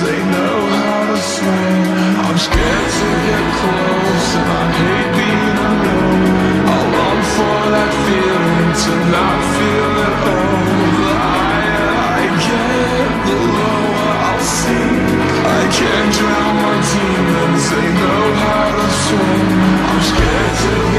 they know how to swing. I'm scared to get close, and I hate being alone. I long for that feeling to not feel at home. The higher I get, the lower I'll sink. I can't drown my demons, they know how to swim. I'm scared to